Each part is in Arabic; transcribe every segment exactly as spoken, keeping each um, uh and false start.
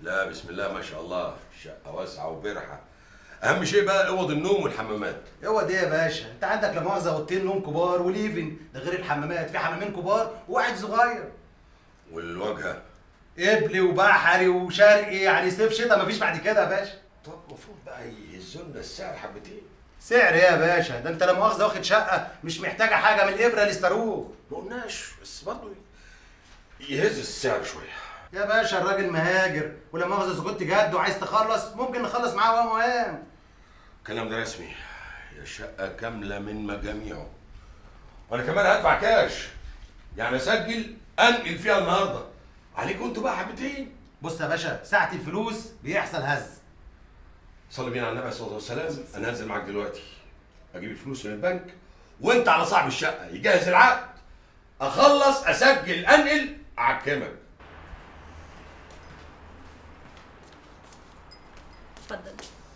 لا بسم الله ما شاء الله، الشقه واسعه وبرحه. اهم شيء بقى اوض النوم والحمامات. اوض ايه يا باشا؟ انت عندك لا مؤاخذه اوضتين نوم كبار وليفن، ده غير الحمامات، في حمامين كبار وواحد صغير. والواجهه قبلي وبحري وشرقي، يعني صيف شتاء مفيش بعد كده يا باشا. طب المفروض بقى يهزوا لنا السعر حبتين. سعر ايه يا باشا؟ ده انت لا مؤاخذه واخد شقه مش محتاجه حاجه من الابره للصاروخ. ما قلناش بس برضه يهز السعر شويه. يا باشا الراجل مهاجر، ولا مؤاخذه اذا كنت جد وعايز تخلص ممكن نخلص معاه وهو وهام. الكلام ده رسمي، يا شقه كامله من مجاميعه. وانا كمان هدفع كاش، يعني اسجل انقل فيها النهارده. عليكم انتوا بقى حبتين. بص يا باشا، ساعة الفلوس بيحصل هز. صلي بينا على النبي عليه الصلاه والسلام. انا هنزل معاك دلوقتي اجيب الفلوس من البنك، وانت على صاحب الشقه يجهز العقد، اخلص اسجل انقل اعكمك. اتفضل.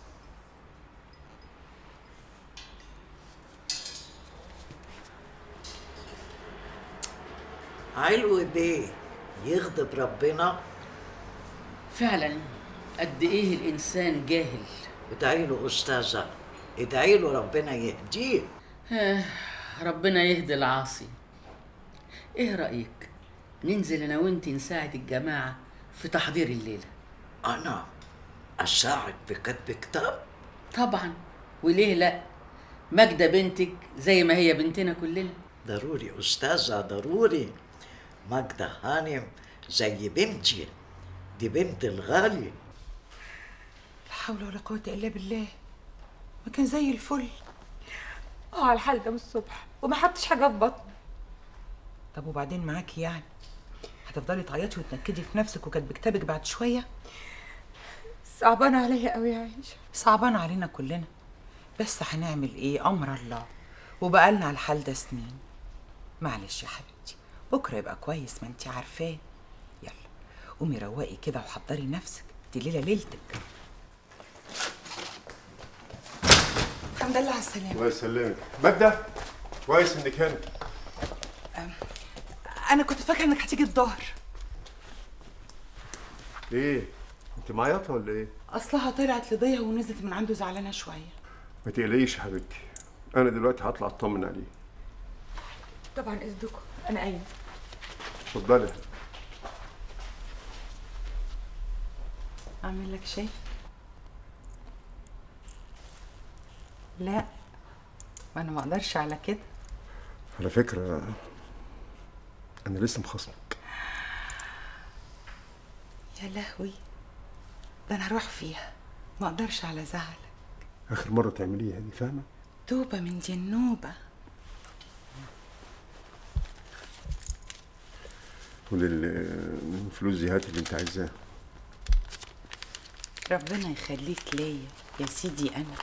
علو بيه يغضب ربنا. فعلا قد ايه الانسان جاهل. ادعي له استاذه، ادعي له ربنا يهديه. آه ربنا يهدي العاصي. ايه رايك ننزل انا وانتي نساعد الجماعه في تحضير الليله؟ انا اساعد في كتب كتاب؟ طبعا، وليه لا؟ ماجده بنتك زي ما هي بنتنا كلنا. ضروري استاذه ضروري. ماجده هانم زي بنتي، دي بنت الغالي. لا حول ولا قوة إلا بالله، ما كان زي الفل. اه على الحال ده من الصبح وما حطش حاجه في بطني. طب وبعدين معاكي يعني؟ هتفضلي تعيطي وتنكدي في نفسك وكاتبه كتابك بعد شوية؟ صعبانه عليا قوي يا عيشه. صعبان علينا كلنا، بس هنعمل ايه؟ أمر الله، وبقالنا على الحال ده سنين. معلش يا حبيبتي، بكرة يبقى كويس ما انتي عارفاه. يلا قومي روقي كده وحضري نفسك، دي ليلة ليلتك. الحمد لله على السلامة. الله يسلمك. ماجدة كويس انك هنا. أنا كنت فاكرة إنك هتيجي الظهر. ايه؟ انت معيطة ولا ايه؟ أصلها طلعت لضيها ونزلت من عنده زعلانة شوية. ما تقلقيش يا حبيبتي، أنا دلوقتي هطلع أطمن عليه. طبعا اذنكم انا قايمه. اتفضلي. أعمل لك شاي؟ لا، ما أنا ما أقدرش على كده. على فكرة أنا لسه مخاصمك. يا لهوي، ده أنا هروح فيها، ما أقدرش على زعلك. آخر مرة تعمليها دي، فاهمة؟ توبة من دي النوبة. والفلوس دي هات اللي أنت عايزاه. ربنا يخليك ليا يا سيدي. أنا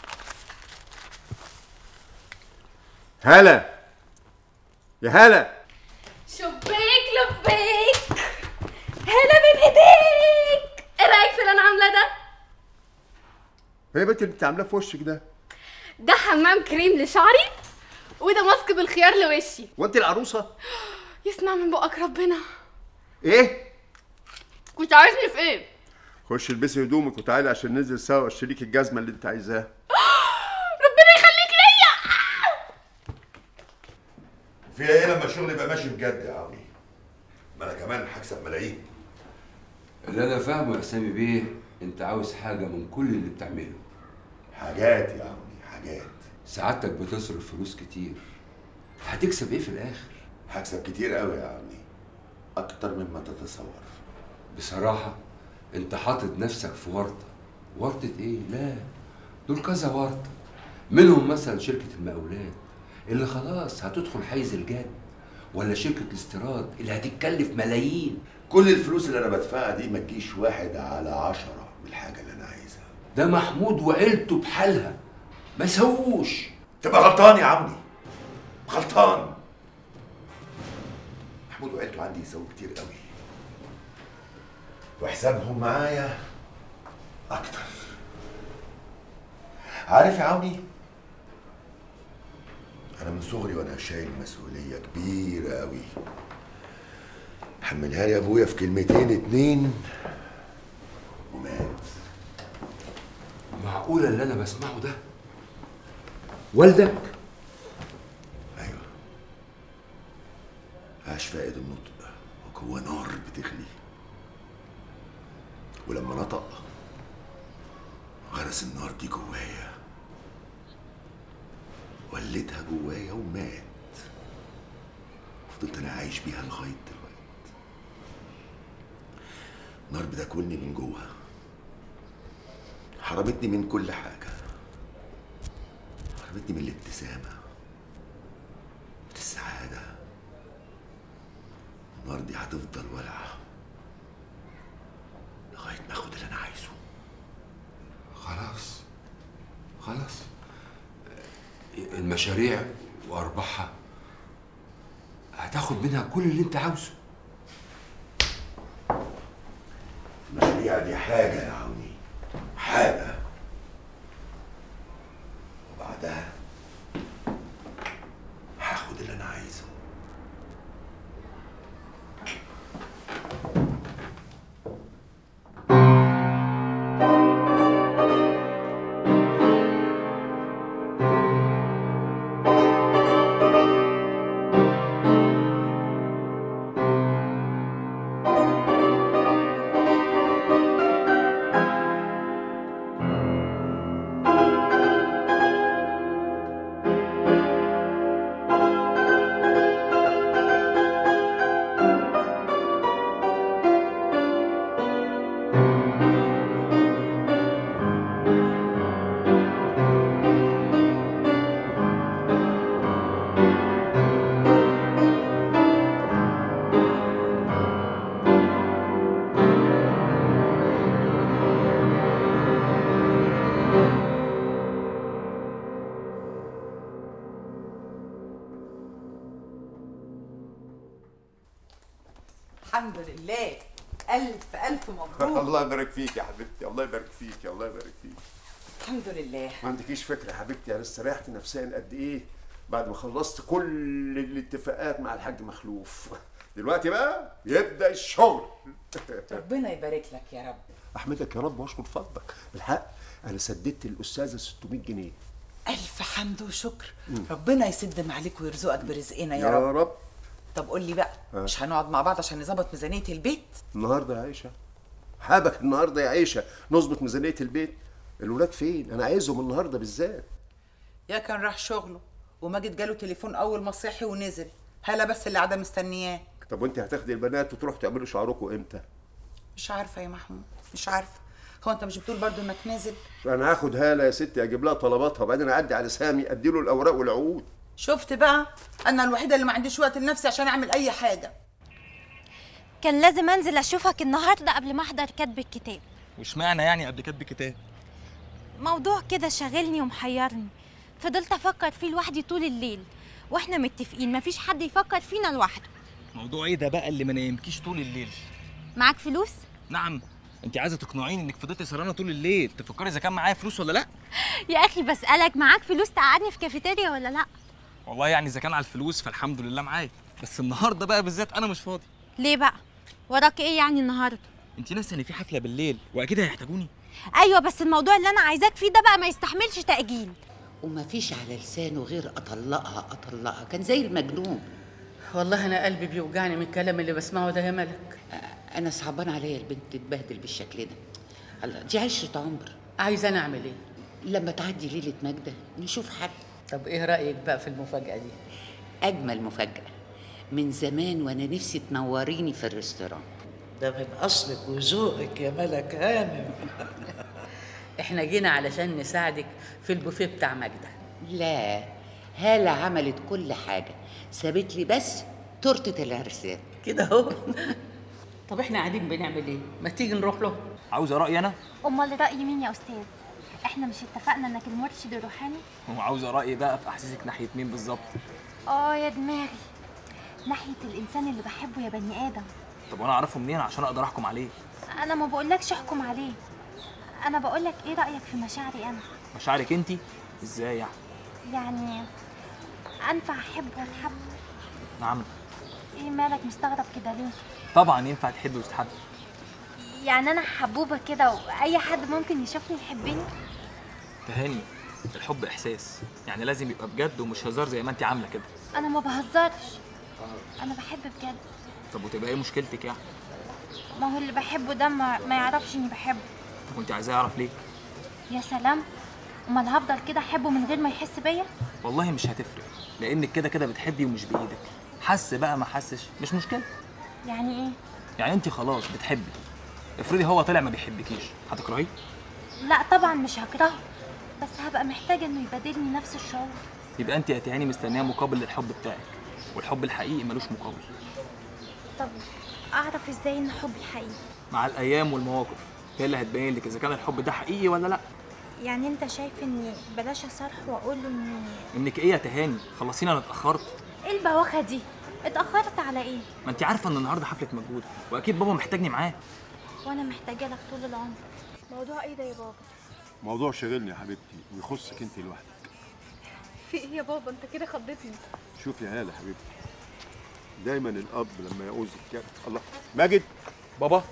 هلا يا هلا. شبيك لبيك، هلا من ايديك. ايه رايك في اللي انا عاملاه ده؟ ايه يا بنتي اللي انت عاملاه في وشك ده؟ ده حمام كريم لشعري، وده ماسك بالخيار لوشي. وانت العروسه؟ يسمع من بقك ربنا. ايه؟ كنت عايزني في ايه؟ خش البسي هدومك وتعالي عشان ننزل سوا واشتريك الجزمه اللي انت عايزاها. ربنا يخليك ليا. فيها ايه لما الشغل يبقى ماشي بجد يا عمي؟ ما انا كمان هكسب ملايين. اللي انا فاهمه يا سامي بيه، انت عاوز حاجه من كل اللي بتعمله. حاجات يا عمي حاجات. سعادتك بتصرف فلوس كتير، هتكسب ايه في الاخر؟ هكسب كتير قوي يا عمي، اكتر مما تتصور. بصراحه انت حاطط نفسك في ورطه. ورطه ايه؟ لا، دول كذا ورطه. منهم مثلا شركه المقاولات اللي خلاص هتدخل حيز الجد، ولا شركه الاستيراد اللي هتتكلف ملايين. كل الفلوس اللي انا بدفعها دي ما تجيش واحد على عشرة من الحاجه اللي انا عايزها. ده محمود وعيلته بحالها ما سووش. تبقى غلطان يا عمي، غلطان. محمود وعيلته عندي يسووا كتير قوي، وحسابهم معايا اكتر. عارف يا عمي، انا من صغري وانا شايل مسؤوليه كبيره قوي. حملها لي ابويا في كلمتين اتنين معقولة اللي أنا بسمعه ده؟ والدك؟ ايوه، عاش فائد النطق وجوه نار بتغلي، ولما نطق غرس النار دي جوايا، ولدها جوايا ومات. فضلت انا عايش بيها لغايه دلوقتي. نار بتاكلني من جوه، حرمتني من كل حاجه، حرمتني من الابتسامه، من السعاده. النار دي هتفضل ولعه لغايه ما اخد اللي انا عايزه. خلاص خلاص، المشاريع وارباحها هتاخد منها كل اللي انت عاوزه. المشاريع دي حاجه يا عوني، حاجه، وبعدها هاخد اللي انا عايزه. الحمد لله. ألف ألف مبروك. الله يبارك فيك يا حبيبتي، الله يبارك فيك، الله يبارك فيك. الحمد لله. ما عندكيش فكرة يا حبيبتي أنا استريحت نفسيا قد إيه بعد ما خلصت كل الاتفاقات مع الحاج مخلوف. دلوقتي بقى يبدأ الشغل. ربنا يبارك لك يا رب. أحمدك يا رب وأشكر فضلك. بالحق أنا سددت الأستاذة ستمية جنيه. ألف حمد وشكر. مم. ربنا يسد معاك ويرزقك برزقنا يا, يا رب. يا رب. طب قول لي بقى، أه. مش هنقعد مع بعض عشان نظبط ميزانية البيت؟ النهارده يا عيشة حابك النهارده يا عيشة نظبط ميزانية البيت. الولاد فين؟ أنا عايزهم النهارده بالذات. يا كان راح شغله وماجد جاله تليفون أول ما صحي ونزل، هلا بس اللي قاعدة مستنياك. طب وأنت هتاخدي البنات وتروحوا تعملوا شعركم إمتى؟ مش عارفة يا محمود، مش عارفة. هو أنت مش بتقول برضو إنك نازل؟ أنا هاخد هالة يا ستي أجيب لها طلباتها وبعدين أعدي على سامي أديله الأوراق والعقود. شفت بقى؟ أنا الوحيدة اللي ما عنديش وقت لنفسي عشان أعمل أي حاجة. كان لازم أنزل أشوفك النهاردة قبل ما أحضر كتب الكتاب. وش معنى يعني قبل كتب الكتاب؟ موضوع كده شاغلني ومحيرني، فضلت أفكر فيه لوحدي طول الليل، وإحنا متفقين مفيش حد يفكر فينا لوحده. موضوع إيه ده بقى اللي ما نايمكيش طول الليل؟ معاك فلوس؟ نعم. أنت عايزة تقنعيني إنك فضلتي سهرانة طول الليل تفكري إذا كان معايا فلوس ولا لأ؟ يا أخي بسألك، معاك فلوس تقعدني في كافيتيريا ولا لأ؟ والله يعني إذا كان على الفلوس فالحمد لله معايا، بس النهارده بقى بالذات أنا مش فاضي. ليه بقى؟ وراك إيه يعني النهارده؟ أنت ناسية إن في حفلة بالليل وأكيد هيحتاجوني. أيوه بس الموضوع اللي أنا عايزاك فيه ده بقى ما يستحملش تأجيل. ومفيش على لسانه غير أطلقها أطلقها، كان زي المجنون. والله أنا قلبي بيوجعني من الكلام اللي بسمعه ده يا ملك. أنا صعبان عليا البنت تتبهدل بالشكل ده. الله، دي عشرة عمر. عايزة أنا أعمل إيه؟ لما تعدي ليلة ماجدة نشوف حل. طب ايه رأيك بقى في المفاجأة دي؟ أجمل مفاجأة. من زمان وأنا نفسي تنوريني في الريستوران. ده من أصلك وذوقك يا ملك هانم. احنا جينا علشان نساعدك في البوفيه بتاع ماجدة. لا، هالة عملت كل حاجة، سابت لي بس تورتة العرسان. كده اهو. طب احنا قاعدين بنعمل ايه؟ ما تيجي نروح له. عاوز رأيي أنا؟ أمال رأي مين يا أستاذ؟ احنا مش اتفقنا انك المرشد الروحاني؟ وعاوز رأيي بقى في احاسيسك ناحية مين بالظبط؟ اه يا دماغي، ناحية الإنسان اللي بحبه يا بني آدم. طب وأنا أعرفه منين عشان أقدر أحكم عليه؟ أنا ما بقولكش احكم عليه، أنا بقولك إيه رأيك في مشاعري أنا؟ مشاعرك أنتِ؟ إزاي يعني؟ يعني أنفع أحب وأتحب؟ نعم. إيه مالك مستغرب كده ليه؟ طبعًا ينفع تحب وتتحب. يعني أنا حبوبة كده وأي حد ممكن يشوفني يحبني؟ تهاني، الحب احساس، يعني لازم يبقى بجد ومش هزار زي ما انت عامله كده. انا ما بهزرش، انا بحب بجد. طب وتبقى ايه مشكلتك يعني؟ ما هو اللي بحبه ده ما, ما يعرفش اني بحبه. طب وانت عايزاه يعرف ليه؟ يا سلام، امال هفضل كده احبه من غير ما يحس بيا؟ والله مش هتفرق، لانك كده كده بتحبي ومش بايدك. حس بقى ما حسش مش مشكله. يعني ايه؟ يعني انت خلاص بتحبي، افرضي هو طلع ما بيحبكيش، هتكرهيه؟ لا طبعا مش هكرهه، بس هبقى محتاجه انه يبادلني نفس الشعور. يبقى انت يا تهاني مستنيه مقابل للحب بتاعك، والحب الحقيقي ملوش مقابل. طب اعرف ازاي ان حبي حقيقي؟ مع الايام والمواقف هي اللي هتبين لك اذا كان الحب ده حقيقي ولا لا. يعني انت شايف اني بلاش اصارح واقول له اني انك ايه يا تهاني؟ خلصينا، انا اتاخرت. ايه البواخه دي؟ اتاخرت على ايه؟ ما انت عارفه ان النهارده حفله مجهود، واكيد بابا محتاجني معاه. وانا محتاجه لك طول العمر. موضوع ايه ده يا بابا؟ موضوع شاغلني يا حبيبتي ويخصك انت لوحدك. في ايه يا بابا؟ انت كده خضتني. شوف يا هاله حبيبتي، دايما الاب لما يعوز الكلب. الله، ماجد بابا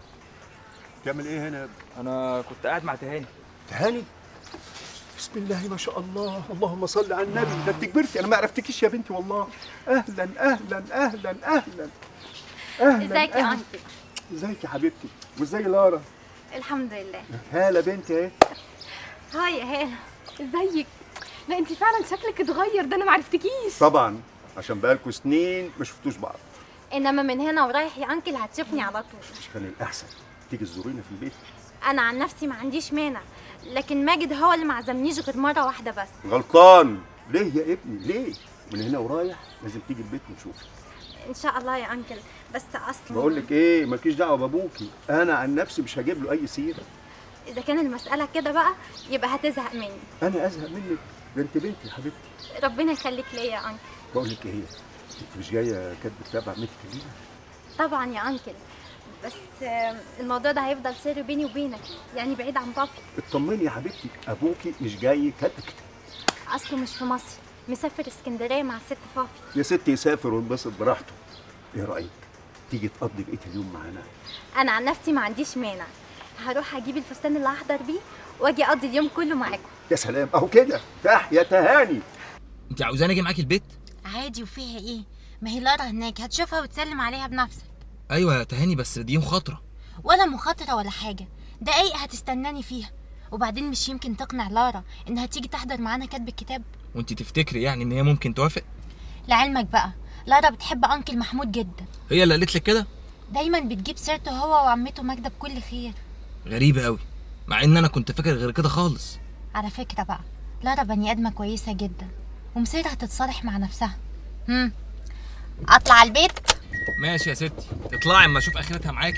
تعمل ايه هنا؟ انا كنت قاعد مع تهاني. تهاني؟ بسم الله ما شاء الله، اللهم صل على النبي. ده انت كبرتي، انا ما عرفتكيش يا بنتي والله. اهلا اهلا اهلا اهلا اهلا. ازيك يا انكل؟ ازيك يا حبيبتي؟ وازاي لارا؟ الحمد لله. هاله بنتي اهي. هاي يا هاله، ازيك؟ لا انت فعلا شكلك اتغير، ده انا ما عرفتكيش. طبعا عشان بقالكوا سنين ما شفتوش بعض. انما من هنا ورايح يا انكل هتشوفني على طول. مش كان الاحسن تيجي تزورينا في البيت؟ انا عن نفسي ما عنديش مانع، لكن ماجد هو اللي ما عزمنيش غير مره واحده بس. غلطان. ليه يا ابني ليه؟ من هنا ورايح لازم تيجي البيت ونشوفك. ان شاء الله يا انكل، بس اصلا بقول لك ايه، مالكيش دعوه بابوكي، انا عن نفسي مش هجيب له اي سيره. اذا كان المساله كده بقى يبقى هتزهق مني. انا ازهق منك؟ ده انت بنتي يا حبيبتي. ربنا يخليك ليا يا انكل. بقول لك ايه، انت مش جايه كاتبه كتاب عمتك لينا؟ طبعا يا انكل، بس الموضوع ده هيفضل سر بيني وبينك، يعني بعيد عن بابي. اطمني يا حبيبتي، ابوكي مش جاي كاتب كتاب. اصله مش في مصر، مسافر اسكندريه مع الست فافي. يا ستي يسافر وينبسط براحته. ايه رايك تيجي تقضي بقيه اليوم معانا؟ انا عن نفسي ما عنديش مانع، هروح اجيب الفستان اللي هحضر بيه واجي اقضي اليوم كله معاكم. يا سلام، اهو كده تحيا تهاني. انت عاوزاني اجي معاكي البيت؟ عادي، وفيها ايه؟ ما هي لارا هناك، هتشوفها وتسلم عليها بنفسك. ايوه يا تهاني، بس دي مخاطره. ولا مخاطره ولا حاجه، دقايق هتستناني فيها. وبعدين مش يمكن تقنع لارا انها تيجي تحضر معانا كاتب الكتاب؟ وانت تفتكري يعني ان هي ممكن توافق؟ لعلمك بقى لارا بتحب انكل محمود جدا. هي اللي قالت لك كده؟ دايما بتجيب سيرته هو وعمته ماجده بكل خير. غريبه قوي، مع ان انا كنت فاكر غير كده خالص. على فكره بقى، لارا بني ادمه كويسه جدا ومصيرها تتصالح مع نفسها. امم اطلع البيت؟ ماشي يا ستي، اطلعي اما اشوف اخرتها معاكي.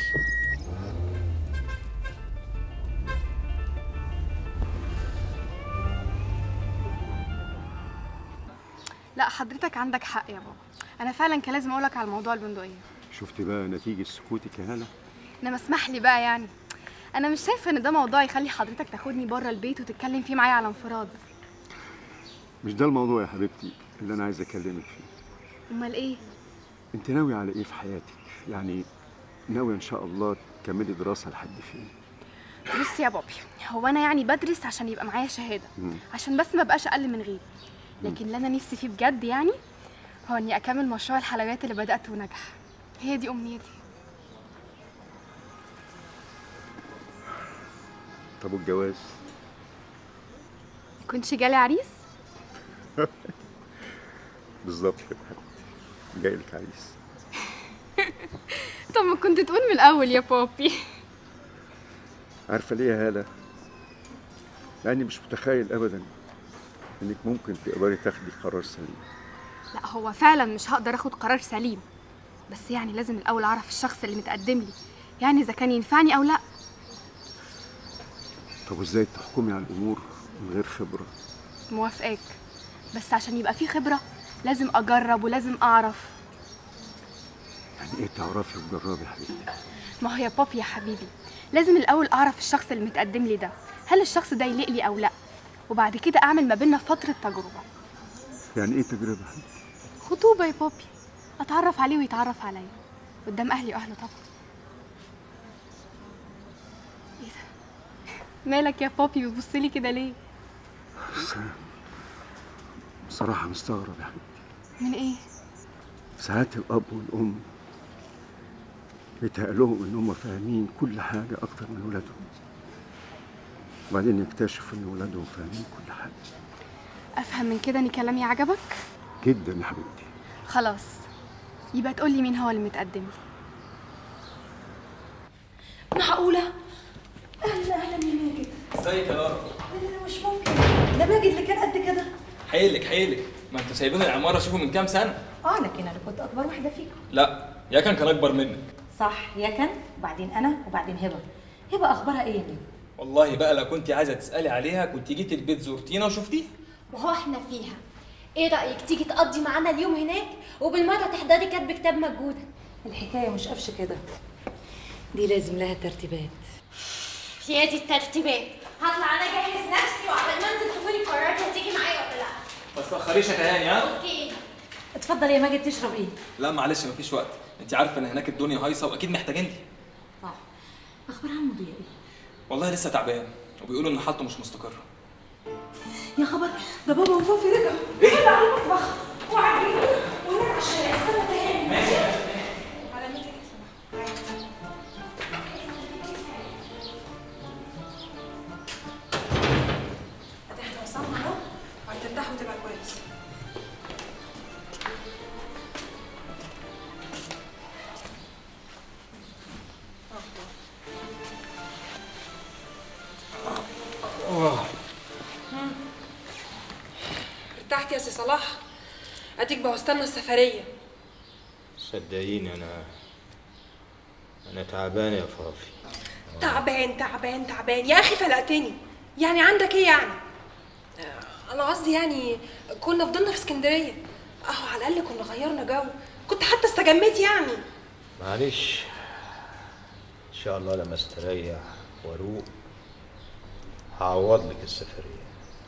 لا حضرتك عندك حق يا بابا، انا فعلا كان لازم اقولك على موضوع البندقيه. شفتي بقى نتيجه سكوتك يا هاله؟ انما اسمح لي بقى، يعني انا مش شايفه ان ده موضوع يخلي حضرتك تاخدني بره البيت وتتكلم فيه معايا على انفراد. مش ده الموضوع يا حبيبتي اللي انا عايز اكلمك فيه. امال ايه؟ انت ناويه على ايه في حياتك؟ يعني ناويه ان شاء الله تكملي دراسه لحد فين؟ بص يا بابي، هو انا يعني بدرس عشان يبقى معايا شهاده، مم. عشان بس ما بقاش اقل من غيري. لكن اللي انا نفسي فيه بجد يعني هو اني اكمل مشروع الحلويات اللي بداته ونجح. هي دي امنيتي. طب والجواز؟ كنتش جالي عريس؟ بالظبط كده، جاي لك عريس. طب ما كنت تقول من الاول يا بابي. عارفه ليه يا هاله؟ لاني مش متخيل ابدا انك ممكن تقدري تاخدي قرار سليم. لا هو فعلا مش هقدر اخد قرار سليم، بس يعني لازم الاول اعرف الشخص اللي متقدم لي، يعني اذا كان ينفعني او لا. طب وازاي تحكمي على الامور من غير خبره؟ موافقاك، بس عشان يبقى في خبره لازم اجرب ولازم اعرف. يعني ايه تعرفي وتجربي يا حبيبتي؟ ما هو يا بابي يا حبيبي، لازم الاول اعرف الشخص اللي متقدم لي ده هل الشخص ده يليق لي او لا، وبعد كده اعمل ما بيننا فتره تجربه. يعني ايه تجربه يا حبيبتي؟ خطوبه يا بابي، اتعرف عليه ويتعرف عليا قدام اهلي واهله طبعا. ايه ده؟ مالك يا بابي بتبصلي كده ليه؟ بس بصراحة مستغرب يا حبيبتي. من ايه؟ ساعات الأب والأم بيتهيألهم إن هم فاهمين كل حاجة أكتر من ولادهم، وبعدين يكتشفوا إن ولادهم فاهمين كل حاجة. افهم من كده ان كلامي عجبك؟ جدا يا حبيبتي. خلاص، يبقى تقولي مين هو اللي متقدم لي. معقولة؟ أهلا أهلا يا ماجد. ازيك يا لارا؟ مش ممكن، ده ماجد اللي كان قد كده. حيلك حيلك، ما انتوا سايبين العمارة شوفوا من كام سنة. اه لكن انا كنت اكبر واحده فيكم. لا يا كان كان أكبر منك. صح، يا كان وبعدين انا وبعدين هبه. هبه اخبارها ايه يا نجم؟ والله بقى لو كنت عايزة تسألي عليها كنت جيتي البيت زورتينا وشفتيها. وهو احنا فيها. ايه رأيك تيجي تقضي معانا اليوم هناك وبالمرة تحضري كاتب كتاب مجهودة؟ الحكايه مش قفش كده، دي لازم لها ترتيبات. هي دي الترتيبات. هطلع انا اجهز نفسي وعقبال ما انزل تقولي قررتي هتيجي معايا ولا لا. ما تتأخريش يا كيان ها؟ اوكي. اتفضل يا ماجد، تشرب ايه؟ لا معلش مفيش وقت، انت عارفة ان هناك الدنيا هايصة واكيد محتاجيني. صح. اخبار عمو ضياء ايه؟ والله لسه تعبان وبيقولوا ان حالته مش مستقرة. يا خبر، ده بابا وفوفي رجعوا. ايه؟ على المطبخ وعجينه وهناك على الشارع. استنى تاني. ماشي. على ميتك يا سماح. ادي احنا وصلنا اهو وهترتاح وتبقى كويس. ارتحت يا سي صلاح؟ اديك بوستنا السفريه. صدقيني انا انا تعبان يا فافي. تعبان تعبان تعبان يا اخي فلقتني. يعني عندك ايه يعني؟ انا قصدي يعني كنا فضلنا في اسكندريه اهو، على الاقل كنا غيرنا جو، كنت حتى استجميت يعني. معلش ان شاء الله لما استريح واروق هعوض لك السفريه.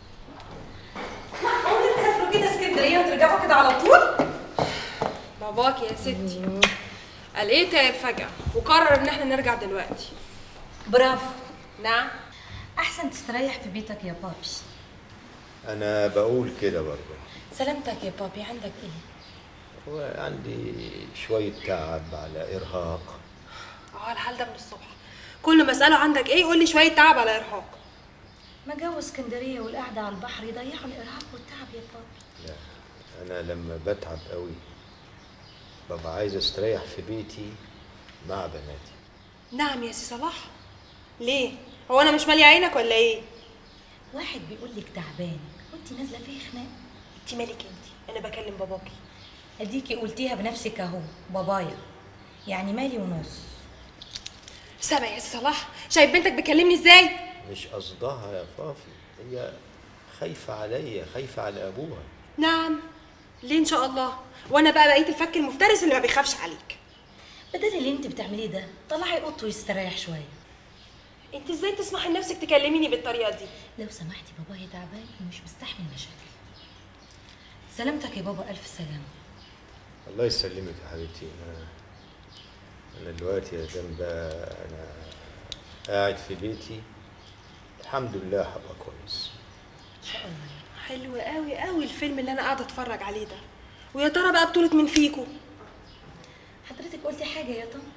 معقول تسافروا كده اسكندريه وترجعوا كده على طول؟ باباك يا ستي قال ايه تعب فجاه وقرر ان احنا نرجع دلوقتي. برافو. نعم. احسن تستريح في بيتك يا بابي. انا بقول كده برضه. سلامتك يا بابي، عندك ايه؟ وعندي شويه تعب على ارهاق. اه الحال ده من الصبح، كل ما اساله عندك ايه يقول لي شويه تعب على ارهاق. ما جو اسكندريه والقعده على البحر يضيعوا الارهاق والتعب يا بابي. لا انا لما بتعب قوي ببقى عايز استريح في بيتي مع بناتي. نعم يا سي صلاح. ليه؟ هو انا مش ماليه عينك ولا ايه؟ واحد بيقول لك تعبان وانت نازله فيه خناق. انت مالك انت؟ انا بكلم باباكي. اديكي قلتيها بنفسك اهو، بابايا يعني مالي ونص. سامع يا سي صلاح؟ شايف بنتك بتكلمني ازاي؟ مش قصدها يا فافي، هي خايفه عليا، خايفه على ابوها. نعم. ليه ان شاء الله؟ وانا بقى بقيت الفك المفترس اللي ما بيخافش عليك. بدل اللي انت بتعمليه ده طلعي اوضته يستريح شويه. انت ازاي تسمحي لنفسك تكلميني بالطريقه دي؟ لو سمحتي بابايا تعبان ومش مستحمل مشاكل. سلامتك يا بابا، الف سلامه. الله يسلمك يا حبيبتي. انا انا دلوقتي يا جنبه انا قاعد في بيتي الحمد لله هبقى كويس ان شاء الله. حلو قوي قوي الفيلم اللي انا قاعده اتفرج عليه ده. ويا ترى بقى بطوله مين فيكم؟ حضرتك قلتي حاجه يا طنط؟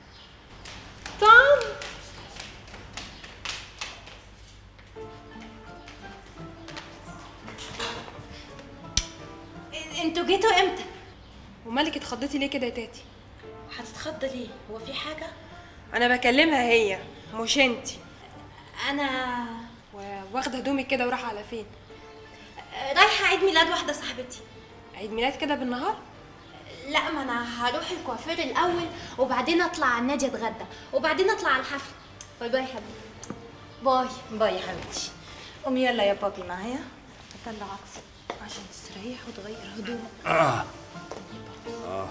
طنط انتوا جيتوا امتى؟ ومالك اتخضيتي ليه كده يا تاتي؟ هتتخضى ليه؟ هو في حاجه؟ انا بكلمها هي مش انتي. انا واخده هدومك كده ورايحه على فين؟ رايحه عيد ميلاد واحده صاحبتي. عيد ميلاد كده بالنهار؟ لا، ما انا هروح الكوافير الاول وبعدين اطلع على النادي اتغدى وبعدين اطلع على الحفله. باي باي يا حبيبتي. باي باي يا حبيبتي. قومي يلا يا بابي معايا اطلع عكسك عشان تستريح وتغير هدومك. اه اه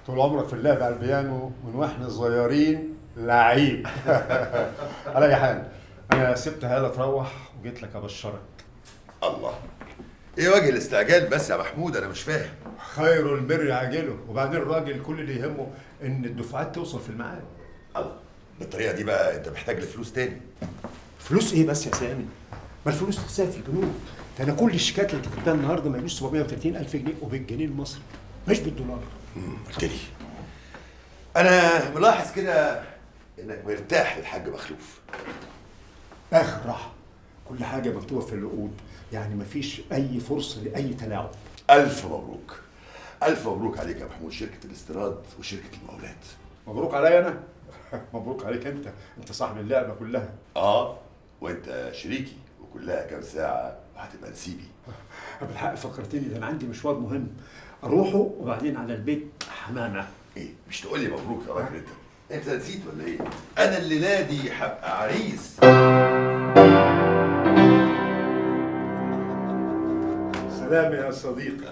طول عمرك في اللعب على البيانو من واحنا صغيرين لعيب. على اي حال انا سبت هاله تروح وجيت لك ابشرك. الله، ايه وجه الاستعجال بس يا محمود؟ انا مش فاهم. خير البر عاجله، وبعدين الراجل كل اللي يهمه ان الدفعات توصل في الميعاد. الله، بالطريقه دي بقى انت محتاج لفلوس تاني. فلوس ايه بس يا سامي؟ ما الفلوس تتساب في البنوك. ده انا كل الشيكات اللي كتبتها النهارده ما يجوش سبعمية وتلاتين الف جنيه وبالجنيه المصري مش بالدولار. امم قلت لي. انا ملاحظ كده انك مرتاح للحاج مخلوف. اخر راحه، كل حاجه مكتوبه في العقود، يعني مفيش اي فرصه لاي تلاعب. الف مبروك. الف مبروك عليك يا محمود، شركه الاستيراد وشركه المقاولات. مبروك عليا انا. مبروك عليك انت، انت صاحب اللعبه كلها. اه وانت شريكي، وكلها كام ساعه وهتبقى نسيبي. بالحق فكرتني، ده انا عندي مشوار مهم اروحه وبعدين على البيت حمامه. ايه مش تقول لي مبروك يا راجل؟ انت انت نسيت ولا ايه؟ انا الليله دي هبقى عريس. سلام يا صديقي.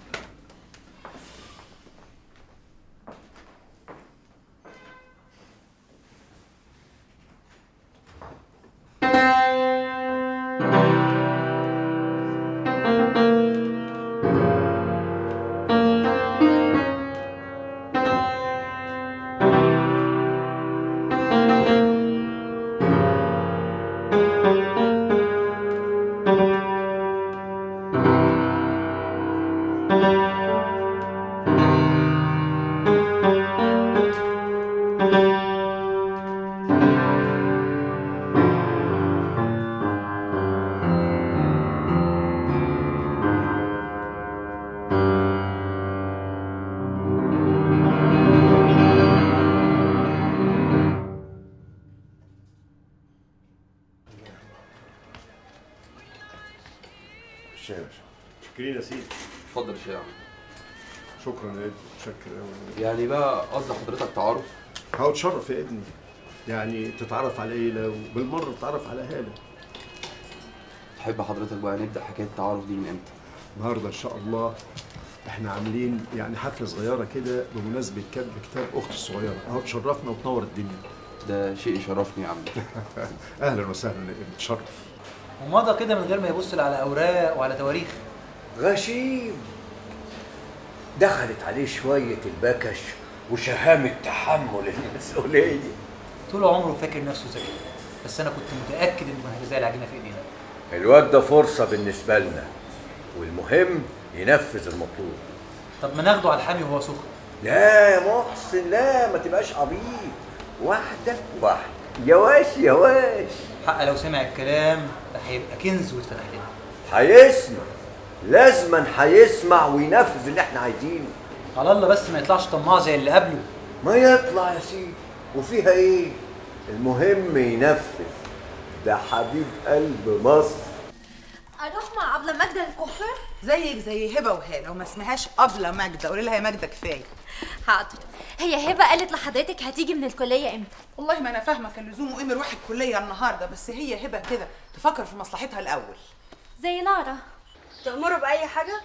شكرين يا سيدي. اتفضل يا شيخ. شكرا يا ابني، متشكر قوي. يعني بقى قصد حضرتك تعارف؟ هو تشرف يا ابني، يعني تتعرف على ليلى وبالمره تتعرف على هاله. تحب حضرتك بقى نبدا حكايه التعارف دي من امتى؟ النهارده ان شاء الله. احنا عاملين يعني حفله صغيره كده بمناسبه كتب كتاب اختي الصغيره، اهو تشرفنا وتنور الدنيا. ده شيء يشرفني يا عم. اهلا وسهلا يا ابني، تشرف. ومضى كده من غير ما يبص لا على اوراق وعلى تواريخ. غشيم. دخلت عليه شويه البكش وشهامه تحمل المسؤوليه. طول عمره فاكر نفسه ذكي، بس انا كنت متاكد انه هيبقى زي العجينه في ايدينا. الواد ده فرصه بالنسبه لنا، والمهم ينفذ المطلوب. طب ما ناخده على الحامي وهو سخن. لا يا محسن، لا ما تبقاش عبيط. واحده واحده، يواش يواش. حق لو سمع الكلام ده هيبقى كنز ويتفتح لنا. هيسمع، لازما هيسمع وينفذ اللي احنا عايزينه. على الله بس ما يطلعش طماع زي اللي قبله. ما يطلع يا سيدي، وفيها ايه؟ المهم ينفذ. ده حبيب قلب مصر. اروح مع ابله ماجده الكوافير؟ زيك زي هبه وهاله، وما اسمهاش ابله ماجده، قولي لها يا ماجده كفايه. حاضر. هي هبه قالت لحضرتك هتيجي من الكليه امتى؟ والله ما انا فاهمه كان لزومه ايه نروح الكليه النهارده، بس هي هبه كده تفكر في مصلحتها الاول. زي لارا. تأمروا بأي حاجة؟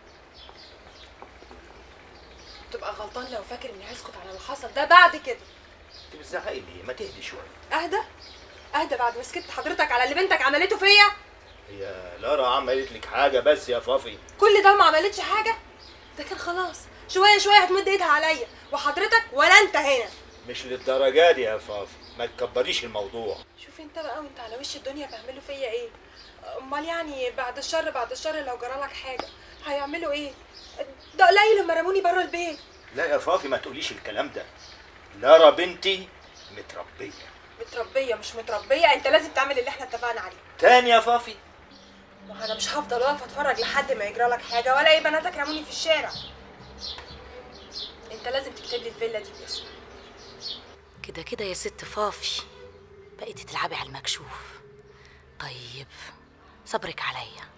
تبقى غلطان لو فاكر اني هسكت على اللي حصل ده بعد كده. انت بتزعقي ليه؟ ما تهدي شويه. اهدى؟ اهدى بعد ما سكت حضرتك على اللي بنتك عملته فيا؟ هي لارا عملت لك حاجه بس يا فافي؟ كل ده ما عملتش حاجة؟ ده كان خلاص شوية شوية هتمد ايدها عليا، وحضرتك ولا انت هنا. مش للدرجه دي يا فافي، ما تكبريش الموضوع. شوف انت بقى وانت على وش الدنيا بيعملوا فيا ايه؟ امال يعني بعد الشر بعد الشر لو جرالك حاجة هيعملوا ايه؟ ده قليل لما رموني بره البيت. لا يا فافي ما تقوليش الكلام ده. لارا بنتي متربيه. متربية مش متربية، انت لازم تعمل اللي احنا اتفقنا عليه. تاني يا فافي؟ ما انا مش هفضل واقفة اتفرج لحد ما يجرالك حاجة ولا ايه بناتك رموني في الشارع. انت لازم تكتب لي الفيلا دي باسمك. كده كده يا ست فافي بقيتي تلعبي على المكشوف. طيب صبرك عليا.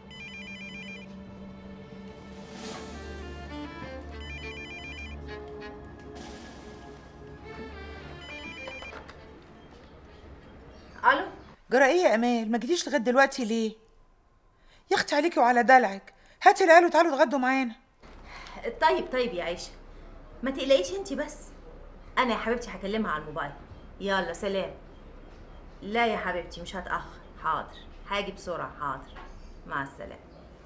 الو. جرى ايه يا امال؟ ما جيتيش لغايه دلوقتي ليه؟ يا اختي عليكي وعلى دلعك، هاتي العيال وتعالوا اتغدوا معانا. طيب طيب يا عيشه، ما تقلقيش انت بس. انا يا حبيبتي هكلمها على الموبايل. يلا سلام. لا يا حبيبتي مش هتاخر. حاضر هاجي بسرعه. حاضر مع السلامه.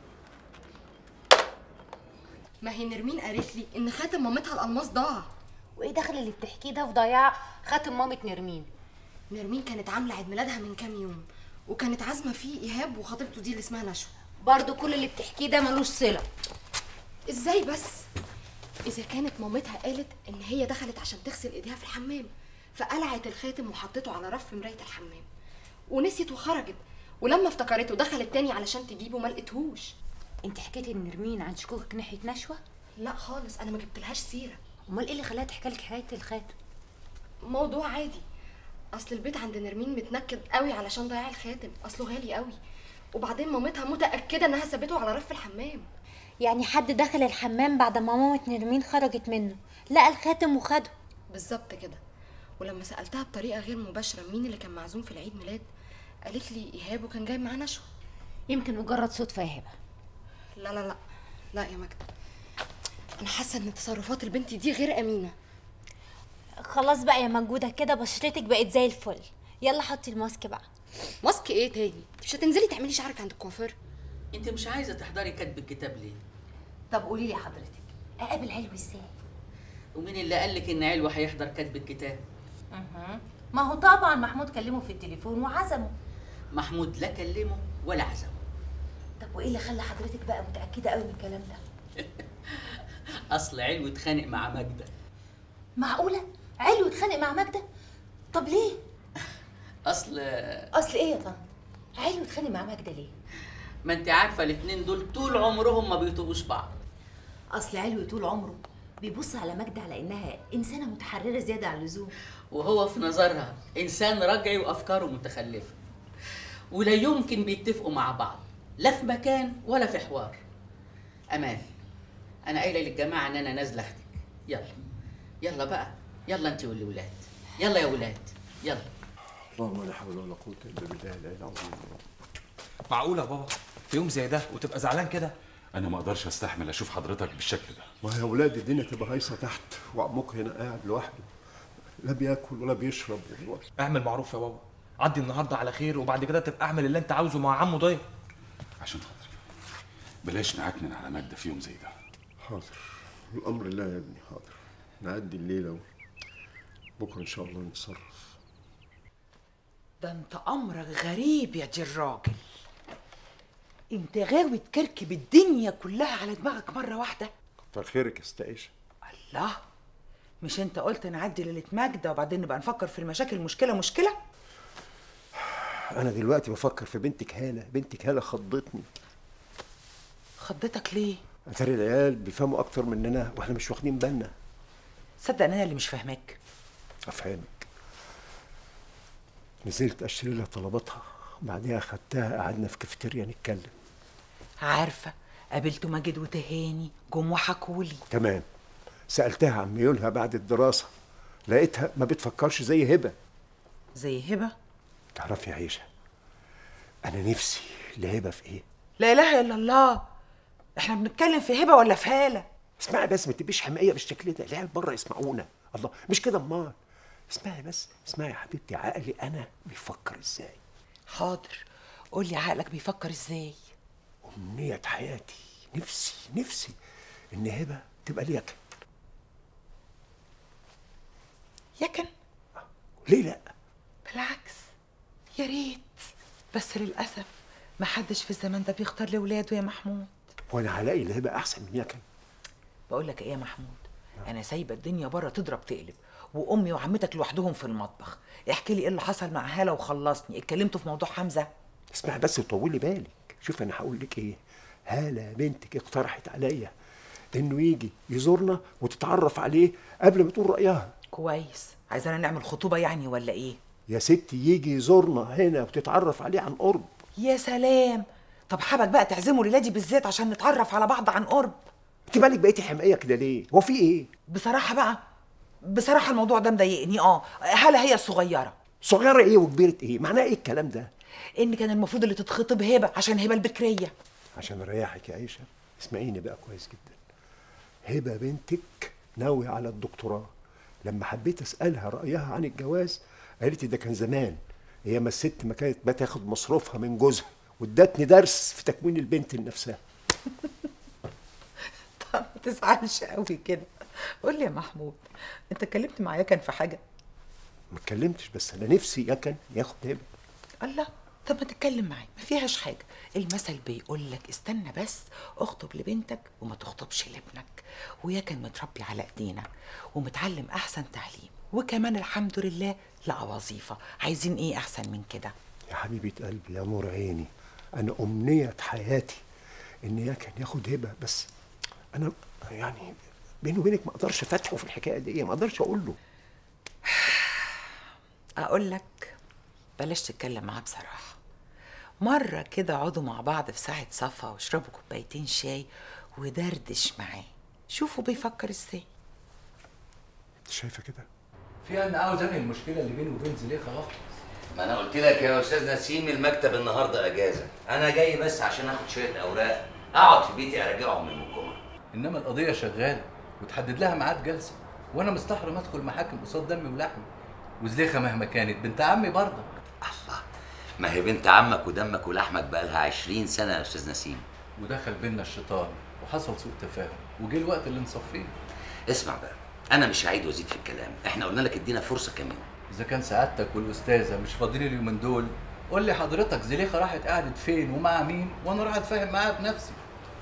ما هي نرمين قالت لي ان خاتم مامتها الالماس ضاع. وايه دخل اللي بتحكيه ده في ضياع خاتم مامة نرمين؟ نرمين كانت عامله عيد ميلادها من كام يوم وكانت عازمه فيه ايهاب وخطيبته دي اللي اسمها نشوى. برضو كل اللي بتحكيه ده ملوش صله. ازاي بس؟ اذا كانت مامتها قالت ان هي دخلت عشان تغسل ايديها في الحمام فقلعت الخاتم وحطته على رف مرايه الحمام ونسيت وخرجت، ولما افتكرته دخلت تاني علشان تجيبه ما لقيتهوش. انت حكيتي لنرمين عن شكوكك ناحيه نشوى؟ لا خالص، انا ما جبتلهاش سيره. امال ايه اللي خلاها تحكي لك حكايه الخاتم؟ موضوع عادي. اصل البيت عند نرمين متنكد قوي علشان ضياع الخاتم، اصله غالي قوي، وبعدين مامتها متاكده انها سابته على رف الحمام. يعني حد دخل الحمام بعد ما مامة نرمين خرجت منه لقى الخاتم وخده؟ بالظبط كده. ولما سالتها بطريقه غير مباشره مين اللي كان معزوم في العيد ميلاد قالت لي ايهاب وكان جاي معاه نشوى. يمكن مجرد صدفه يا هبه. لا لا لا لا يا ماجده، انا حاسه ان تصرفات البنت دي غير امينه. خلاص بقى يا مجوده كده بشرتك بقت زي الفل. يلا حطي الماسك بقى. ماسك ايه تاني؟ مش هتنزلي تعملي شعرك عند الكوافير؟ انت مش عايزه تحضري كتب الكتاب ليه؟ طب قولي لي حضرتك اقابل علوي ازاي؟ ومين اللي قال لك ان علوي هيحضر كتب الكتاب؟ اها ما هو طبعا محمود كلمه في التليفون وعزمه. محمود لا كلمه ولا عزمه. طب وايه اللي خلى حضرتك بقى متاكده قوي من الكلام ده؟ اصل علوي اتخانق مع ماجده. معقوله علوي اتخانق مع ماجده؟ طب ليه؟ اصل اصل ايه يا طنط؟ علوي اتخانق مع ماجده ليه؟ ما انت عارفه الاتنين دول طول عمرهم ما بيطوقوش بعض. اصل علوي طول عمره بيبص على ماجده على انها انسانه متحرره زياده عن اللزوم، وهو في نظرها انسان رجعي وافكاره متخلفه، ولا يمكن بيتفقوا مع بعض لا في مكان ولا في حوار. امال انا قايله للجماعه ان انا نازله اخدك. يلا يلا بقى، يلا انت والولاد، يلا يا ولاد يلا. اللهم لا حول ولا قوه الا بالله العلي العظيم. معقوله يا بابا في يوم زي ده وتبقى زعلان كده؟ انا ما اقدرش استحمل اشوف حضرتك بالشكل ده. ما يا ولاد الدنيا تبقى هايصه تحت وعمك هنا قاعد لوحده لا بياكل ولا بيشرب والله. اعمل معروف يا بابا، عدي النهارده على خير وبعد كده تبقى اعمل اللي انت عاوزه مع عمو ضيق. عشان خاطري بلاش نعكنن على ماجده في يوم زي ده. حاضر الامر الله يا ابني، حاضر نعدي الليله بكره ان شاء الله نتصرف. ده انت امرك غريب يا دي الراجل، انت غاوي تكركب الدنيا كلها على دماغك مره واحده. كتر خيرك يا ست عيشه. الله، مش انت قلت نعدي ليله ماجده وبعدين نبقى نفكر في المشاكل مشكله مشكله؟ انا دلوقتي بفكر في بنتك هاله. بنتك هاله خضتني. خضتك ليه؟ اتاري العيال بيفهموا اكتر مننا واحنا مش واخدين بالنا. صدق انا اللي مش فاهماك. افهمك. نزلت اشتري لها طلباتها بعديها خدتها قعدنا في كافيتيريا نتكلم. عارفه قابلت ماجد وتهاني جم وحكولي. تمام. سالتها عن ميولها بعد الدراسه لقيتها ما بتفكرش زي هبه. زي هبه؟ تعرفي يا عيشه انا نفسي لهبه في ايه؟ لا اله الا الله، احنا بنتكلم في هبه ولا في هاله؟ اسمعي بس، ما تبقيش حمائيه بالشكل ده، العيال بره يسمعونا. الله مش كده امال. اسمعي بس، اسمعي يا حبيبتي عقلي انا بيفكر ازاي. حاضر قول لي عقلك بيفكر ازاي. امنيه حياتي، نفسي نفسي ان هبه تبقى لي يكن. يكن؟ ليه لا؟ بالعكس يا ريت، بس للاسف ما حدش في الزمان ده بيختار لاولاده يا محمود. وانا هلاقي الهبه احسن من يكن. بقول لك ايه يا محمود، انا سايبه الدنيا بره تضرب تقلب وامي وعمتك لوحدهم في المطبخ. احكي لي ايه اللي حصل مع هاله وخلصني. اتكلمتوا في موضوع حمزه؟ اسمعي بس وطولي بالك. شوف انا هقول لك ايه. هاله بنتك اقترحت عليا انه يجي يزورنا وتتعرف عليه قبل ما تقول رايها. كويس. عايزانا نعمل خطوبه يعني ولا ايه؟ يا ستي يجي يزورنا هنا وتتعرف عليه عن قرب. يا سلام. طب حابك بقى تعزموا ليلادي بالذات عشان نتعرف على بعض عن قرب. انت مالك بقيتي حمقيه كده ليه؟ هو في ايه؟ بصراحه بقى بصراحه الموضوع ده مضايقني. اه هلا هي الصغيره. صغيره ايه وكبيره ايه؟ معناها ايه الكلام ده؟ ان كان المفروض اللي تتخطب هبه عشان هبه البكريه. عشان اريحك يا عيشه اسمعيني بقى كويس جدا. هبه بنتك ناوية على الدكتوراه. لما حبيت اسالها رايها عن الجواز قالت لي ده كان زمان، هي ما الست ما كانت بتاخد مصروفها من جوزها، وادتني درس في تكوين البنت لنفسها. طب ما تزعلش قوي كده. قول لي يا محمود، انت اتكلمت مع يكن في حاجه؟ ما اتكلمتش، بس انا نفسي يكن ياخد هبه. الله، طب ما تتكلم معاه، ما فيهاش حاجه. المثل بيقول لك استنى بس اخطب لبنتك وما تخطبش لابنك. ويكن متربي على ايدينا ومتعلم احسن تعليم، وكمان الحمد لله لقى وظيفه. عايزين ايه احسن من كده؟ يا حبيبه قلبي يا نور عيني، انا امنيه حياتي ان يكن ياخد هبه، بس انا يعني بيني وبينك ما اقدرش افتحه في الحكايه دي، ما اقدرش اقول له. اقول لك بلاش تتكلم معاه بصراحه. مره كده اقعدوا مع بعض في ساعه صفا واشربوا كوبايتين شاي ودردش معاه، شوفوا بيفكر ازاي. انت شايفه كده؟ في انا عاوز انهي المشكله اللي بيني وبين زليخه واخلص. ما انا قلت لك يا استاذ نسيم المكتب النهارده اجازه، انا جاي بس عشان اخد شويه اوراق اقعد في بيتي اراجعهم من الجمعه. انما القضيه شغاله وتحدد لها ميعاد جلسه، وانا مستحرم ادخل محاكم قصاد دمي ولحمي. وزليخه مهما كانت بنت عمي برضك. الله، ما هي بنت عمك ودمك ولحمك بقالها عشرين سنه يا استاذ نسيم. ودخل بينا الشيطان وحصل سوء تفاهم وجه الوقت اللي نصفيه. اسمع بقى، انا مش هعيد وازيد في الكلام، احنا قلنا لك ادينا فرصه كمان. اذا كان سعادتك والاستاذه مش فاضيين اليومين دول، قول لي حضرتك زليخه راحت قعدت فين ومع مين، وانا راح اتفاهم معاها بنفسي.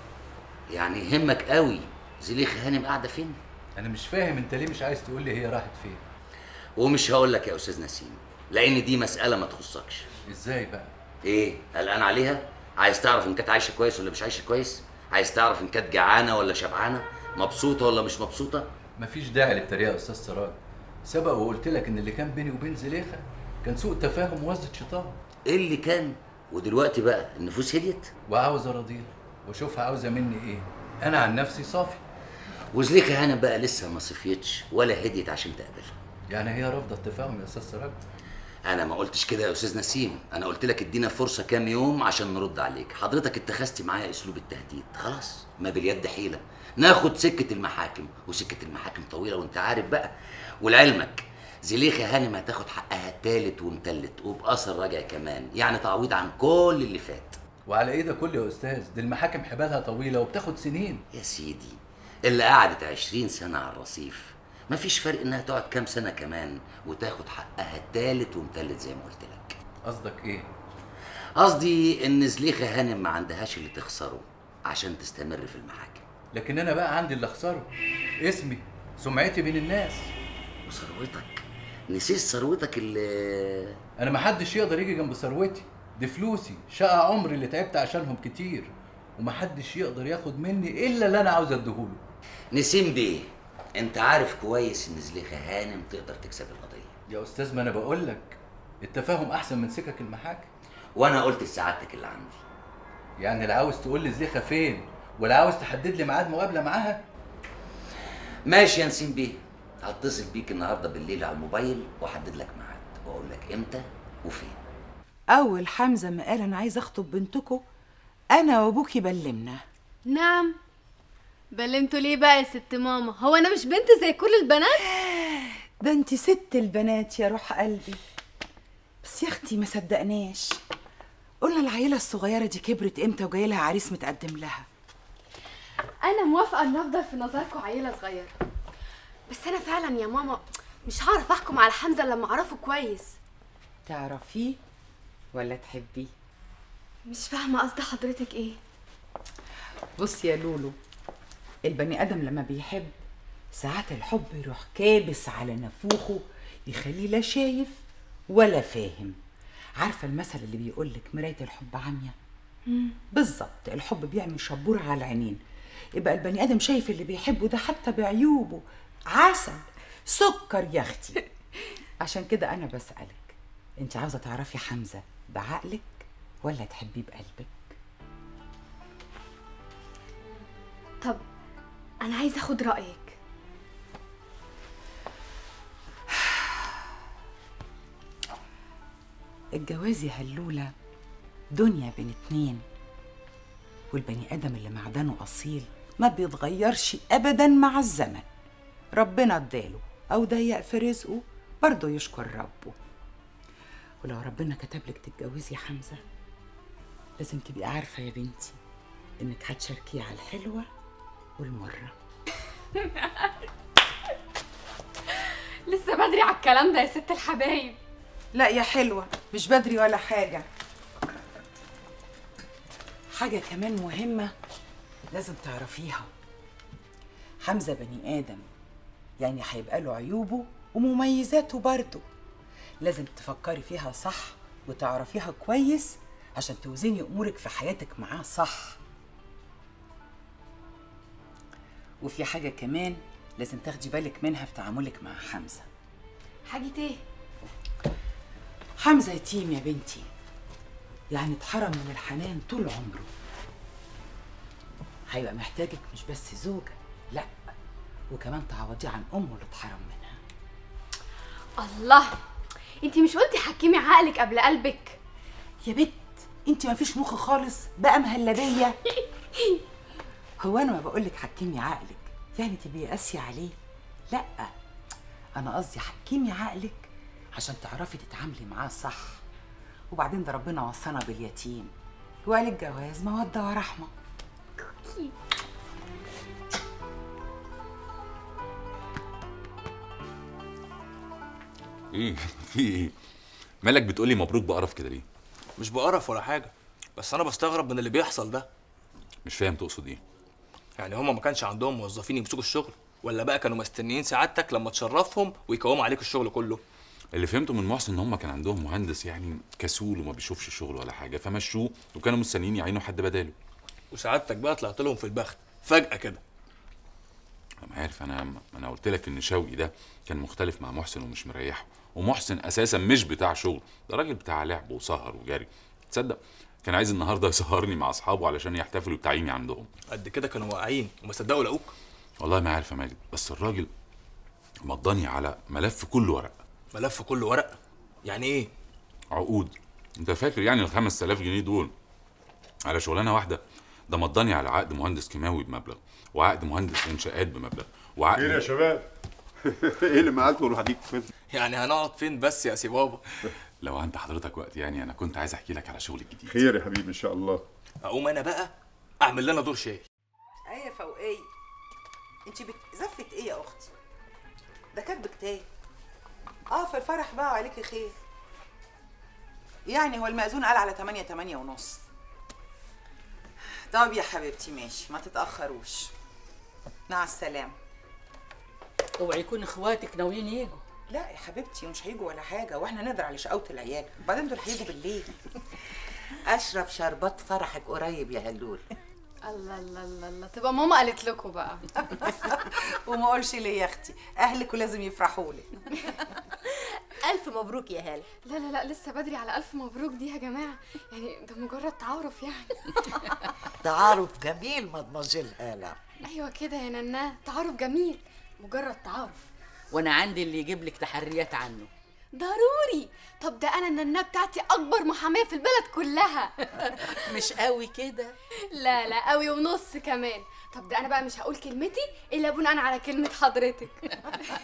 يعني يهمك قوي زليخه هانم قاعده فين؟ انا مش فاهم انت ليه مش عايز تقول لي هي راحت فين. ومش هقول لك يا استاذ نسيم، لان دي مساله ما تخصكش. ازاي بقى؟ ايه قلقان عليها؟ عايز تعرف ان كانت عايشه كويس ولا مش عايشه كويس؟ عايز تعرف ان كانت جعانه ولا شبعانه؟ مبسوطه ولا مش مبسوطه؟ مفيش داعي للتريقه يا استاذ سراج. سبق وقلت لك ان اللي كان بيني وبين زليخه كان سوء تفاهم ووزة شيطان. ايه اللي كان؟ ودلوقتي بقى النفوس هديت؟ وعاوز اراضيها واشوفها عاوزه مني ايه. انا عن نفسي صافي. وزليخه هانم بقى لسه ما صفيتش ولا هديت عشان تقابلها. يعني هي رافضه التفاهم يا استاذ سراج؟ انا ما قلتش كده يا استاذ نسيم، انا قلت لك ادينا فرصه كام يوم عشان نرد عليك. حضرتك اتخذتي معايا اسلوب التهديد، خلاص ما باليد حيله، ناخد سكه المحاكم، وسكه المحاكم طويله وانت عارف بقى. ولعلمك زليخه هانم هتاخد حقها تالت ومتلت وبأثر راجع كمان، يعني تعويض عن كل اللي فات. وعلى ايه ده كله يا استاذ؟ دي المحاكم حبالها طويله وبتاخد سنين. يا سيدي اللي قعدت عشرين سنه على الرصيف مفيش فرق انها تقعد كام سنه كمان وتاخد حقها تالت ومتلت زي ما قلت لك. قصدك ايه؟ قصدي ان زليخه هانم ما عندهاش اللي تخسره عشان تستمر في المحاكم. لكن انا بقى عندي اللي اخسره، اسمي، سمعتي بين الناس. وثروتك، نسيت ثروتك اللي انا ما حدش يقدر يجي جنب ثروتي، دي فلوسي، شقى عمري اللي تعبت عشانهم كتير، ومحدش يقدر ياخد مني الا اللي انا عاوز اديهوله. نسيم بيه، انت عارف كويس ان زليخه هانم تقدر تكسب القضيه. يا استاذ ما انا بقول لك التفاهم احسن من سكك المحاكم. وانا قلت لسعادتك اللي عندي. يعني لا عاوز تقول لي زليخه فين ولا عاوز تحدد لي ميعاد مقابله معاها؟ ماشي يا نسيم بيه، هتصل بيك النهارده بالليل على الموبايل واحدد لك ميعاد واقول لك امتى وفين. اول حمزه ما قال انا عايز اخطب بنتكم انا وابوكي بلمنا. نعم، بلمتوا ليه بقى يا ست ماما؟ هو انا مش بنت زي كل البنات؟ ده انت ست البنات يا روح قلبي. بس يا اختي ما صدقناش، قلنا العيله الصغيره دي كبرت امتى وجاي لها عريس متقدم لها. انا موافقه ان افضل في نظركم عيله صغيره، بس انا فعلا يا ماما مش هعرف احكم على حمزه لما اعرفه كويس. تعرفيه ولا تحبيه؟ مش فاهمه قصد حضرتك ايه. بصي يا لولو، البني ادم لما بيحب ساعات الحب يروح كابس على نافوخه يخليه لا شايف ولا فاهم. عارفه المثل اللي بيقولك مرايه الحب عمياء؟ بالظبط، الحب بيعمل شبوره على العينين، يبقى البني ادم شايف اللي بيحبه ده حتى بعيوبه عسل سكر يا اختي. عشان كده انا بسالك، انت عاوزه تعرفي حمزه بعقلك ولا تحبيه بقلبك؟ طب انا عايزه اخد رايك. الجواز يا هلوله دنيا بين اتنين، والبني ادم اللي معدنه اصيل ما بيتغيرش ابدا مع الزمن. ربنا اداله او ضيق في رزقه برضه يشكر ربه. ولو ربنا كتبلك تتجوزي حمزه لازم تبقي عارفه يا بنتي انك هتشاركيه على الحلوه والمره. لسه بدري على الكلام ده يا ست الحبايب. لا يا حلوه مش بدري ولا حاجه. حاجه كمان مهمه لازم تعرفيها، حمزه بني ادم، يعني هيبقى له عيوبه ومميزاته برضه. لازم تفكري فيها صح وتعرفيها كويس عشان توزني امورك في حياتك معاه صح. وفي حاجه كمان لازم تاخدي بالك منها في تعاملك مع حمزه. حاجه ايه؟ حمزه يتيم يا بنتي، يعني اتحرم من الحنان طول عمره. هيبقى محتاجك مش بس زوجه، لا وكمان تعوضيه عن امه اللي اتحرم منها. الله، انتي مش قلتي حكمي عقلك قبل قلبك؟ يا بت انتي مفيش مخ خالص بقى مهلبيه. هو انا ما بقولك حكمي عقلك يعني تبقي قاسيه عليه، لا انا قصدي حكمي عقلك عشان تعرفي تتعاملي معاه صح. وبعدين ده ربنا وصانا باليتيم وقال الجواز موده ورحمه. ايه في ايه؟ مالك بتقولي مبروك بقرف كده ليه؟ مش بقرف ولا حاجه، بس انا بستغرب من اللي بيحصل ده. مش فاهم تقصد ايه؟ يعني هما ما كانش عندهم موظفين يمسكوا الشغل، ولا بقى كانوا مستنيين سعادتك لما تشرفهم ويقوموا عليك الشغل كله؟ اللي فهمته من محسن ان هم كان عندهم مهندس يعني كسول وما بيشوفش الشغل ولا حاجه، فمشوه وكانوا مستنيين يعينوا حد بداله. وسعادتك بقى طلعت لهم في البخت فجأة كده. انا عارف، انا انا قلت لك ان شوقي ده كان مختلف مع محسن ومش مريحه، ومحسن اساسا مش بتاع شغل، ده راجل بتاع لعب وسهر وجري. تصدق كان عايز النهارده يسهرني مع اصحابه علشان يحتفلوا بتعييني عندهم. قد كده كانوا واقعين وما صدقوا لقوك. والله ما عارف يا ماجد، بس الراجل مضاني على ملف كله ورق. ملف كله ورق؟ يعني ايه؟ عقود. انت فاكر يعني ال خمسة آلاف جنيه دول على شغلانه واحده؟ ده مضاني على عقد مهندس كيماوي بمبلغ، وعقد مهندس انشاءات بمبلغ، وعقد خير يا شباب؟ ايه اللي معاكم والحديث فين؟ يعني هنقعد فين بس يا سي بابا؟ لو عند حضرتك وقت يعني انا كنت عايز احكي لك على شغل الجديد. خير يا حبيبي ان شاء الله. اقوم انا بقى اعمل لنا دور شاي. ايه يا فوقيه؟ انت بتزفت ايه يا اختي؟ ده كاتبك تاني. اه في الفرح بقى عليكي خير. يعني هو المأذون قال على تمانية تمانية ونص. طب يا حبيبتي ماشي، ما تتأخروش. مع السلامة. اوعي يكون اخواتك ناويين يجوا. لا يا حبيبتي مش هيجوا ولا حاجة، واحنا نقدر على شقاوة العيال، وبعدين دول هيجوا بالليل. اشرب شربات فرحك قريب يا هلول. الله الله الله الله، تبقى ماما قالت لكم بقى. وما اقولش ليه يا اختي، اهلك ولازم يفرحوا لك. الف مبروك يا هاله. لا لا لا لسه بدري على الف مبروك دي يا جماعه، يعني ده مجرد تعارف يعني. تعارف جميل مدموزيل هاله. ايوه كده يا نانا، تعارف جميل، مجرد تعارف. وانا عندي اللي يجيب لك تحريات عنه. ضروري. طب ده انا النانا بتاعتي اكبر محاميه في البلد كلها. مش قوي كده؟ لا لا قوي ونص كمان. طب ده انا بقى مش هقول كلمتي الا بناء على كلمه حضرتك.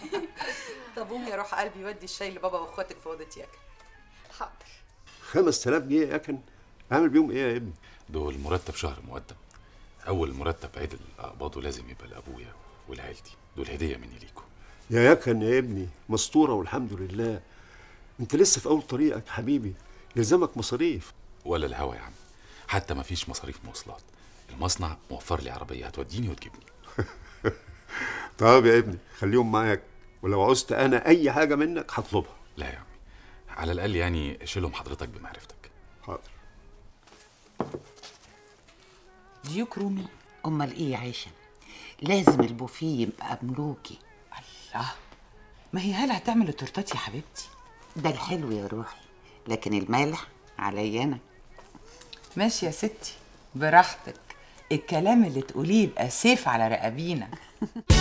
طب قومي يا روح قلبي ودي الشاي لبابا واخواتك في اوضه ياكل. حاضر. خمس آلاف جنيه يا كن، اعمل بيهم ايه يا ابني؟ دول مرتب شهر مقدم. اول مرتب عيد اقباضه لازم يبقى لابويا ولعيلتي، دول هديه مني ليكم. يا يكن يا ابني مستوره والحمد لله. انت لسه في اول طريقك حبيبي، يلزمك مصاريف. ولا الهوا يا عم، حتى ما فيش مصاريف مواصلات. المصنع موفر لي عربيه هتوديني وتجيبني. طب يا ابني خليهم معاك، ولو عوزت انا اي حاجه منك هطلبها. لا يا عمي، على الاقل يعني شيلهم حضرتك بمعرفتك. حاضر. ديوك رومي؟ امال ايه يا عيشه؟ لازم البوفيه يبقى ملوكي. الله، ما هي هاله هتعمل التورتات يا حبيبتي. ده الحلو يا روحي، لكن المالح عليا انا. ماشي يا ستي براحتك، الكلام اللي تقوليه يبقى سيف على رقابينا.